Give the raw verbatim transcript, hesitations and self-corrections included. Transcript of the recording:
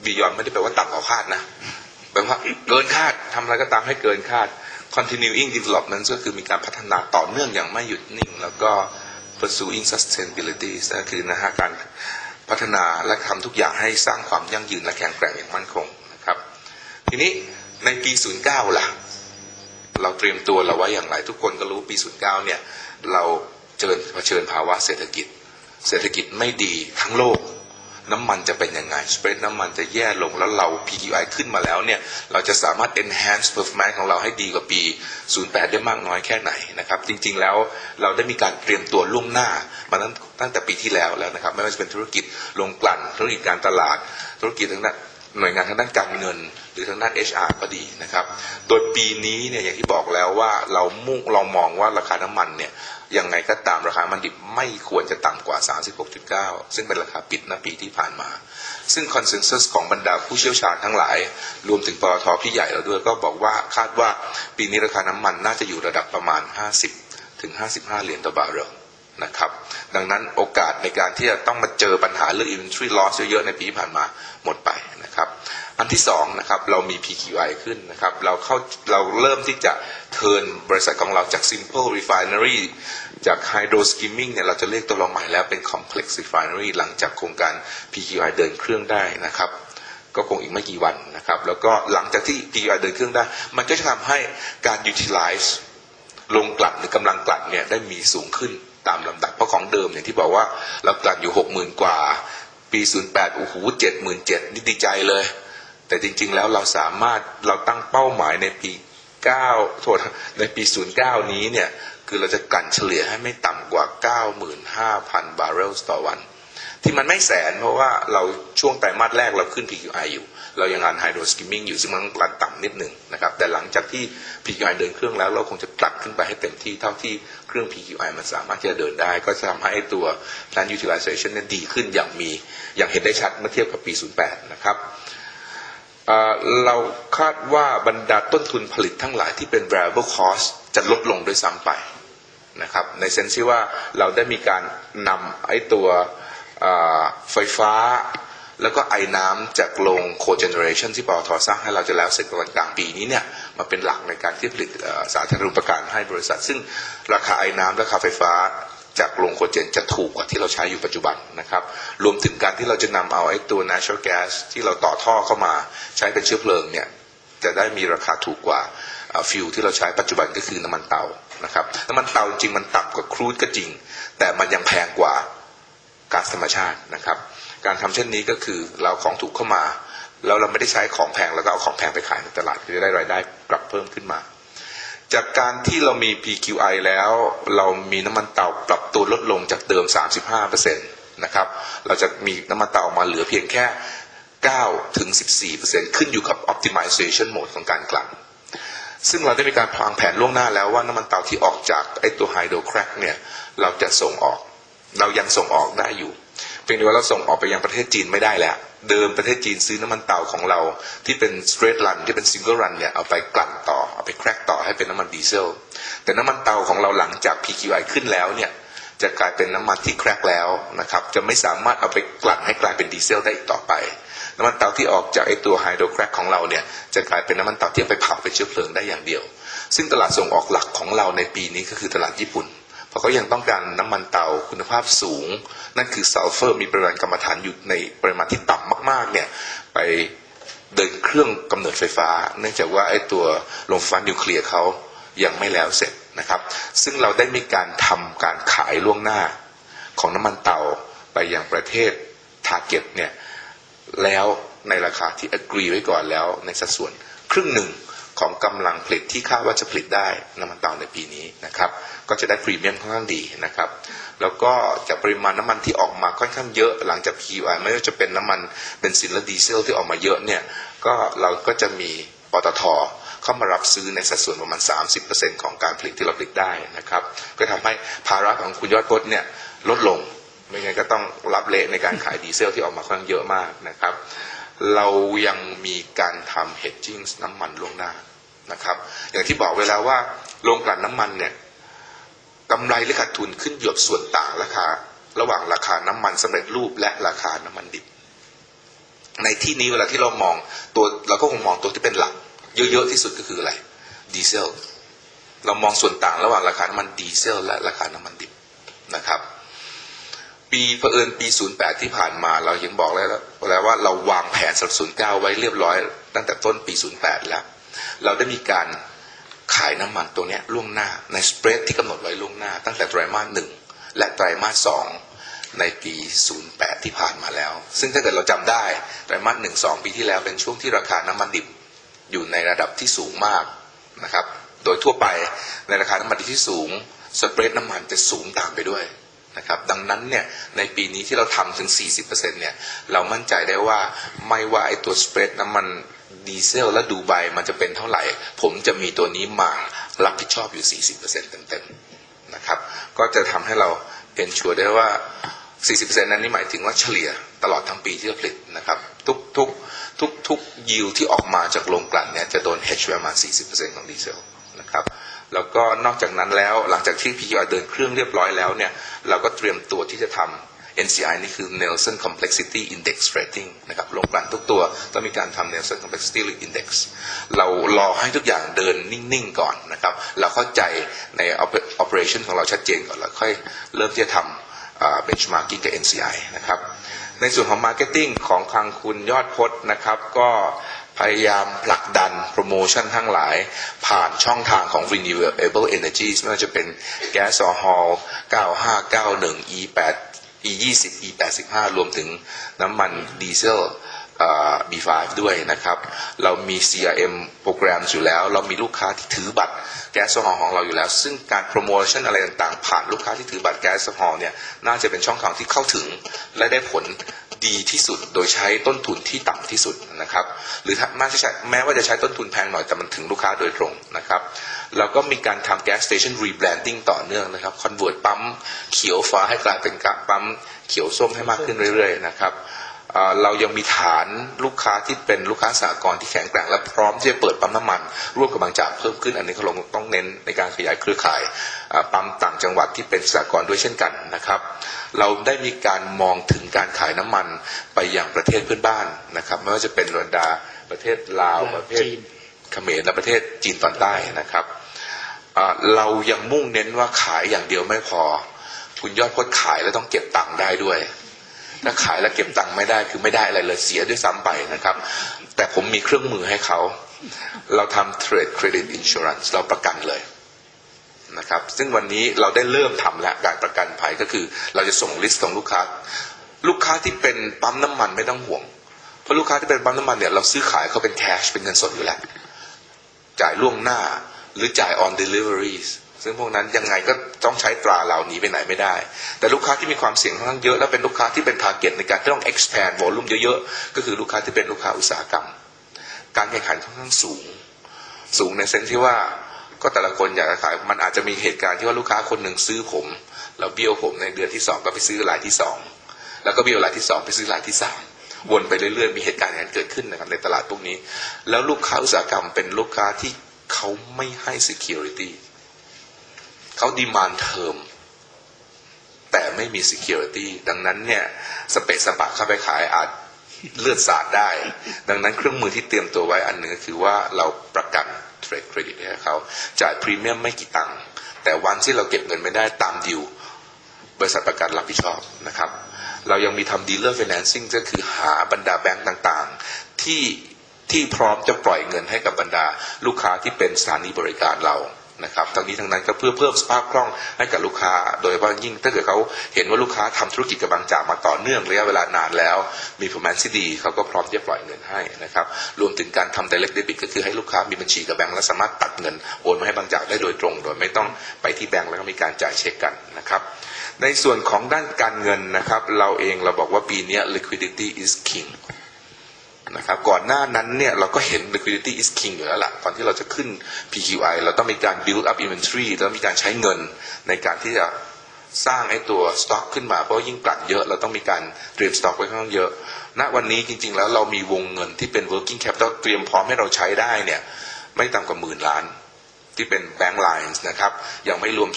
beyond ไม่ได้แปลว่าต่ำกว่าคาดนะแปลว่าเกินคาดทำอะไรก็ตามให้เกินคาด continuing development ก็คือมีการพัฒนาต่อเนื่องอย่างไม่หยุดนิ่งแล้วก็ pursuing sustainability ก็คือนะฮะการพัฒนาและทำทุกอย่างให้สร้างความยั่งยืนและแข็งแกร่งอย่างมั่นคงนะครับทีนี้ในปีศูนย์เก้าล่ะเราเตรียมตัวเราไว้อย่างไรทุกคนก็รู้ปีศูนย์เก้าเนี่ยเราเจอเผชิญภาวะเศรษฐกิจเศรษฐกิจไม่ดีทั้งโลกน้ำมันจะเป็นยังไงสเปรดน้ำมันจะแย่ลงแล้วเรา พี คิว ไอ ขึ้นมาแล้วเนี่ยเราจะสามารถ enhance performance ของเราให้ดีกว่าปีศูนย์แปดได้มากน้อยแค่ไหนนะครับจริงๆแล้วเราได้มีการเตรียมตัวล่วงหน้ามาตั้งตั้งแต่ปีที่แล้วแล้วนะครับไม่ว่าจะเป็นธุรกิจโรงกลั่นธุรกิจการตลาดธุรกิจทางด้านหน่วยงานทางด้านการเงินหรือทางด้าน เอช อาร์ ก็ดีนะครับโดยปีนี้เนี่ยอย่างที่บอกแล้วว่าเรามุ่งเรามองว่าราคาน้ำมันเนี่ยยังไงก็ตามราคามันดิบไม่ควรจะต่ำกว่า สามสิบหกจุดเก้า ซึ่งเป็นราคาปิดณปีที่ผ่านมาซึ่งคอนเซนแซสของบรรดาผู้เชี่ยวชาญทั้งหลายรวมถึงปตท.พี่ใหญ่เราด้วยก็บอกว่าคาดว่าปีนี้ราคาน้ำมันน่าจะอยู่ระดับประมาณห้าสิบถึงห้าสิบห้าเหรียญต่อบาร์เรลนะครับดังนั้นโอกาสในการที่จะต้องมาเจอปัญหาเรื่อง inventory loss เยอะๆในปีที่ผ่านมาหมดไปนะครับอันที่สองนะครับเรามี พี คิว ไอ ขึ้นนะครับเราเข้าเราเริ่มที่จะเทิร์นบริษัทของเราจาก simple refinery จาก hydro skimming เนี่ยเราจะเรียกตัวเราใหม่แล้วเป็น complex refinery หลังจากโครงการ พี คิว ไอ เดินเครื่องได้นะครับก็คงอีกไม่กี่วันนะครับแล้วก็หลังจากที่ พี คิว ไอ เดินเครื่องได้มันก็จะทำให้การ utilize โรงกลั่นหรือกำลังกลั่นเนี่ยได้มีสูงขึ้นตามลำดับเพราะของเดิมอย่างที่บอกว่าเรากลั่นอยู่ หกหมื่น กว่าปีศูนย์แปดโอ้โห เจ็ดหมื่นเจ็ดพัน นี่ดีใจเลยแต่จริงๆแล้วเราสามารถเราตั้งเป้าหมายในปีเก้าโทษในปีศูนย์เก้านี้เนี่ยคือเราจะกลั่นเฉลี่ยให้ไม่ต่ำกว่า เก้าหมื่นห้าพัน บาร์เรลต่อวันที่มันไม่แสนเพราะว่าเราช่วงไตรมาสแรกเราขึ้น พี คิว ไอ อยู่เรายังงาน hydro skimming อยู่ซึ่งมันกลั่นต่ำนิดหนึ่งนะครับแต่หลังจากที่ พี คิว ไอ เดินเครื่องแล้วเราคงจะกลับขึ้นไปให้เต็มที่เท่าที่เครื่อง พี คิว ไอ มันสามารถที่จะเดินได้ก็จะทำให้ตัว plant utilization นั้นดีขึ้นอย่างมีอย่างเห็นได้ชัดเมื่อเทียบกับปีศูนย์แปดนะครับเราคาดว่าบรรดาต้นทุนผลิตทั้งหลายที่เป็น variable cost จะลดลงด้วยซ้ำไปนะครับในเซนส์ที่ว่าเราได้มีการนำไอ้ตัวไฟฟ้าแล้วก็ไอ้น้ำจากโรง cogeneration ที่ปตท.สร้างให้เราจะแล้วเสร็จประมาณกลางปีนี้เนี่ยมาเป็นหลักในการที่ผลิตสาธารณูปการให้บริษัทซึ่งราคาไอ้น้ำราคาไฟฟ้าจากโรงโคเจนจะถูกกว่าที่เราใช้อยู่ปัจจุบันนะครับรวมถึงการที่เราจะนำเอาไอ้ตัว natural gas ที่เราต่อท่อเข้ามาใช้เป็นเชื้อเพลิงเนี่ยจะได้มีราคาถูกกว่าฟิวที่เราใช้ปัจจุบันก็คือน้ำมันเตานะครับน้ำมันเตาจริงมันต่ำกว่าครูดก็จริงแต่มันยังแพงกว่าก๊าซธรรมชาตินะครับการทำเช่นนี้ก็คือเราของถูกเข้ามาแล้วเราไม่ได้ใช้ของแพงแล้วก็เอาของแพงไปขายในตลาดจะได้รายได้กลับเพิ่มขึ้นมาจากการที่เรามี พี คิว ไอ แล้วเรามีน้ำมันเตาปรับตัวลดลงจากเดิม สามสิบห้าเปอร์เซ็นต์ นะครับเราจะมีน้ำมันเตาออกมาเหลือเพียงแค่ เก้าถึงสิบสี่เปอร์เซ็นต์ ขึ้นอยู่กับ optimization mode ของการกลั่นซึ่งเราได้มีการวางแผนล่วงหน้าแล้วว่าน้ำมันเตาที่ออกจากไอ้ตัว hydro crack เนี่ยเราจะส่งออกเรายังส่งออกได้อยู่เพียงแต่ว่าเราส่งออกไปยังประเทศจีนไม่ได้แล้วเดิมประเทศจีนซื้อน้ำมันเตาของเราที่เป็น straight run ที่เป็น single run เนี่ยเอาไปกลั่นต่อเอาไปแครกต่อให้เป็นน้ำมันดีเซลแต่น้ำมันเตาของเราหลังจาก พี คิว ไอ ขึ้นแล้วเนี่ยจะกลายเป็นน้ำมันที่แครกแล้วนะครับจะไม่สามารถเอาไปกลั่นให้กลายเป็นดีเซลได้อีกต่อไปน้ำมันเตาที่ออกจากไอตัวไฮโดรแครกของเราเนี่ยจะกลายเป็นน้ำมันเตาที่เอาไปเผาเป็นเชื้อเพลิงได้อย่างเดียวซึ่งตลาดส่งออกหลักของเราในปีนี้ก็คือตลาดญี่ปุ่นเพราะเขายังต้องการน้ำมันเตาคุณภาพสูงนั่นคือซัลเฟอร์มีปริมาณกรรมฐานอยู่ในปริมาณที่ต่ำมากๆเนี่ยไปเดินเครื่องกำเนิดไฟฟ้าเนื่องจากว่าไอ้ตัวโรงไฟฟ้านิวเคลียร์เขายังไม่แล้วเสร็จนะครับซึ่งเราได้มีการทำการขายล่วงหน้าของน้ำมันเตาไปยังประเทศทาร์เก็ตเนี่ยแล้วในราคาที่ agree ไว้ก่อนแล้วในสัดส่วนครึ่งหนึ่งของกำลังผลิตที่คาดว่าจะผลิตได้น้ำมันเตาในปีนี้นะครับก็จะได้พรีเมียมค่อนข้างดีนะครับแล้วก็จากปริมาณน้ำมันที่ออกมาค่อนข้างเยอะหลังจาก พี คิว ไอ ไม่ว่าจะเป็นน้ำมันเบนซินและดีเซลที่ออกมาเยอะเนี่ยก็เราก็จะมีปตท.เข้ามารับซื้อในสัดส่วนประมาณ สามสิบเปอร์เซ็นต์ ของการผลิตที่เราผลิตได้นะครับก็ทำให้ภาระของคุณยอดพจน์เนี่ยลดลงไม่งั้นก็ต้องรับเละในการขายดีเซลที่ออกมาค่อนข้างเยอะมากนะครับเรายังมีการทำ hedging น้ำมันล่วงหน้านะครับอย่างที่บอกไว้แล้วว่าโรงกลั่นน้ำมันเนี่ยกำไรหรือขาดทุนขึ้นอยู่กับส่วนต่างราคาระหว่างราคาน้ำมันสำเร็จรูปและราคาน้ำมันดิบในที่นี้เวลาที่เรามองตัวเราก็คงมองตัวที่เป็นหลักเยอะๆที่สุดก็คืออะไรดีเซลเรามองส่วนต่างระหว่างราคาน้ำมันดีเซลและราคาน้ำมันดิบนะครับปีเผอิญปีศูนย์แปดที่ผ่านมาเรายังบอกแล้วแล้วว่าเราวางแผนสำหรับศูนย์เก้าไว้เรียบร้อยตั้งแต่ต้นปีศูนย์แปดแล้วเราได้มีการขายน้ำมันตัวนี้ล่วงหน้าในสเปรดที่กำหนดไว้ล่วงหน้าตั้งแต่ไตรมาสหนึ่งและไตรมาสสองในปีศูนย์แปดที่ผ่านมาแล้วซึ่งถ้าเกิดเราจำได้ไตรมาสหนึ่งสองปีที่แล้วเป็นช่วงที่ราคาน้ำมันดิบอยู่ในระดับที่สูงมากนะครับโดยทั่วไปในราคาน้ำมันดิบที่สูงสเปรดน้ำมันจะสูงตามไปด้วยนะครับดังนั้นเนี่ยในปีนี้ที่เราทำถึง สี่สิบเปอร์เซ็นต์ เนี่ยเรามั่นใจได้ว่าไม่ว่าไอ้ตัวสเปรดน้ำมันดีเซลและดูไบมันจะเป็นเท่าไหร่ผมจะมีตัวนี้มารับผิดชอบอยู่ สี่สิบเปอร์เซ็นต์ เต็มๆนะครับก็จะทำให้เราเอนชัวร์ได้ว่า สี่สิบเปอร์เซ็นต์ นั้นนี่หมายถึงว่าเฉลี่ยตลอดทั้งปีที่เราผลิตนะครับทุกทุกทุกทุกยิวที่ออกมาจากโรงกลั่นเนี่ยจะโดน hedge ประมาณ สี่สิบเปอร์เซ็นต์ ของดีเซลนะครับแล้วก็นอกจากนั้นแล้วหลังจากที่ พี คิว อาร์ เดินเครื่องเรียบร้อยแล้วเนี่ยเราก็เตรียมตัวที่จะทำ เอ็น ซี ไอ นี่คือ Nelson Complexity Index Rating นะครับโรงกลั่นทุกตัวต้องมีการทำ Nelson Complexity Index เรารอให้ทุกอย่างเดินนิ่งๆก่อนนะครับเราเข้าใจใน operation ของเราชัดเจนก่อนแล้วค่อยเริ่มที่จะทำ benchmarking กับ เอ็น ซี ไอ นะครับในส่วนของ marketing ของทางคุณยอดพจน์นะครับก็พยายามผลักดันโปรโมชั่นทั้งหลายผ่านช่องทางของ renewable energies ไม่ว่าจะเป็น gas or hall เก้าห้าเก้าหนึ่ง อี แปด อี ยี่สิบ อี แปดสิบห้ารวมถึงน้ำมันดีเซล บี ไฟว์ ด้วยนะครับเรามี ซี อาร์ เอ็ม โปรแกรมอยู่แล้วเรามีลูกค้าที่ถือบัตรแก๊สโซฮอลของเราอยู่แล้วซึ่งการโปรโมชั่นอะไรต่างๆผ่านลูกค้าที่ถือบัตรแก๊สโซฮอลเนี่ยน่าจะเป็นช่องทางที่เข้าถึงและได้ผลดีที่สุดโดยใช้ต้นทุนที่ต่ำที่สุดนะครับหรือแม้จะใช้แม้ว่าจะใช้ต้นทุนแพงหน่อยแต่มันถึงลูกค้าโดยตรงนะครับแล้วก็มีการทำ gas station rebranding ต่อเนื่องนะครับ convert ปั๊มเขียวฟ้าให้กลายเป็นปั๊มเขียวส้มให้มากขึ้นเรื่อยๆนะครับเรายังมีฐานลูกค้าที่เป็นลูกค้าสหกรณ์ที่แข็งแกร่งและพร้อมที่จะเปิดปั๊มน้ำมันร่วมกับบางจากเพิ่มขึ้นอันนี้เขาลงต้องเน้นในการขยายเครือข่ายปั๊มต่างจังหวัดที่เป็นสหกรณ์ด้วยเช่นกันนะครับเราได้มีการมองถึงการขายน้ำมันไปยังประเทศเพื่อนบ้านนะครับไม่ว่าจะเป็นรวนดาประเทศลาวประเทศเขมรและประเทศจีนตอนใต้นะครับเรายังมุ่งเน้นว่าขายอย่างเดียวไม่พอคุณยอดพจน์ขายแล้วต้องเก็บตังค์ได้ด้วยถ้าขายแล้วเก็บตังค์ไม่ได้คือไม่ได้อะไรเลยเสียด้วยซ้ำไปนะครับแต่ผมมีเครื่องมือให้เขาเราทำ Trade Credit Insurance เราประกันเลยนะครับซึ่งวันนี้เราได้เริ่มทำแล้วการประกันภัยก็คือเราจะส่งลิสต์ของลูกค้าลูกค้าที่เป็นปั๊มน้ำมันไม่ต้องห่วงเพราะลูกค้าที่เป็นปั๊มน้ำมันเนี่ยเราซื้อขายเขาเป็นแคชเป็นเงินสดอยู่แล้วจ่ายล่วงหน้าหรือจ่าย on deliveries ซึ่งพวกนั้นยังไงก็ต้องใช้ตราเราหนีไปไหนไม่ได้แต่ลูกค้าที่มีความเสี่ยงค่อนข้างเยอะและเป็นลูกค้าที่เป็น target ในการที่ต้อง expand volume เยอะๆก็คือลูกค้าที่เป็นลูกค้าอุตสาหกรรมการแข่งขันค่อนข้างสูงสูงในเซนส์ที่ว่าก็แต่ละคนอยากจะขายมันอาจจะมีเหตุการณ์ที่ว่าลูกค้าคนหนึ่งซื้อผมแล้วเบี้ยวผมในเดือนที่สองก็ไปซื้อรายที่สองแล้วก็เบี้ยวรายที่สองไปซื้อรายที่สามวนไปเรื่อยๆมีเหตุการณ์อย่างนั้นเกิดขึ้นนะครับในตลาดพวกนี้แล้วลูกค้าอุตสาหกรรมเป็นลูกค้าที่เขาไม่ให้ security เขาดีมานด์เทอมแต่ไม่มี security ดังนั้นเนี่ยสเปซสปะเข้าไปขายอาจเลือดสาดได้ดังนั้นเครื่องมือที่เตรียมตัวไว้อันหนึ่งก็คือว่าเราประกันเทรดเครดิตให้เขาจ่ายพรีเมียมไม่กี่ตังค์แต่วันที่เราเก็บเงินไม่ได้ตามดิวบริษัทประกันรับผิดชอบนะครับเรายังมีทำ dealer financing ก็คือหาบรรดาแบงก์ต่างๆที่ที่พร้อมจะปล่อยเงินให้กับบรรดาลูกค้าที่เป็นสถานีบริการเรานะครับทั้งนี้ทั้งนั้นก็เพื่อเพิ่มสภาพคล่องให้กับลูกค้าโดยเฉพาะยิ่งถ้าเกิดเขาเห็นว่าลูกค้าทำธุรกิจกับบางจากมาต่อเนื่องระยะเวลานานแล้วมี performance ที่ดีเขาก็พร้อมที่จะปล่อยเงินให้นะครับรวมถึงการทำ direct debit ก็คือให้ลูกค้ามีบัญชีกับแบงก์และสามารถตัดเงินโอนมาให้บางจากได้โดยตรงโดยไม่ต้องไปที่แบงก์แล้วก็มีการจ่ายเช็คกันนะครับในส่วนของด้านการเงินนะครับเราเองเราบอกว่าปีนี้ liquidity is kingนะครับก่อนหน้านั้นเนี่ยเราก็เห็น liquidity is king อยู่แล้วล่ะตอนที่เราจะขึ้น พี คิว ไอ เราต้องมีการ build up inventory แล้วมีการใช้เงินในการที่จะสร้างไอ้ตัว stock ขึ้นมาเพราะยิ่งกลั่นเยอะเราต้องมีการเตรียม stock ไว้ค่อนข้างเยอะณวันนี้จริงๆแล้วเรามีวงเงินที่เป็น working capital เตรียมพร้อมให้เราใช้ได้เนี่ยไม่ต่ำกว่าหมื่นล้านที่เป็น bank lines นะครับยังไม่รวม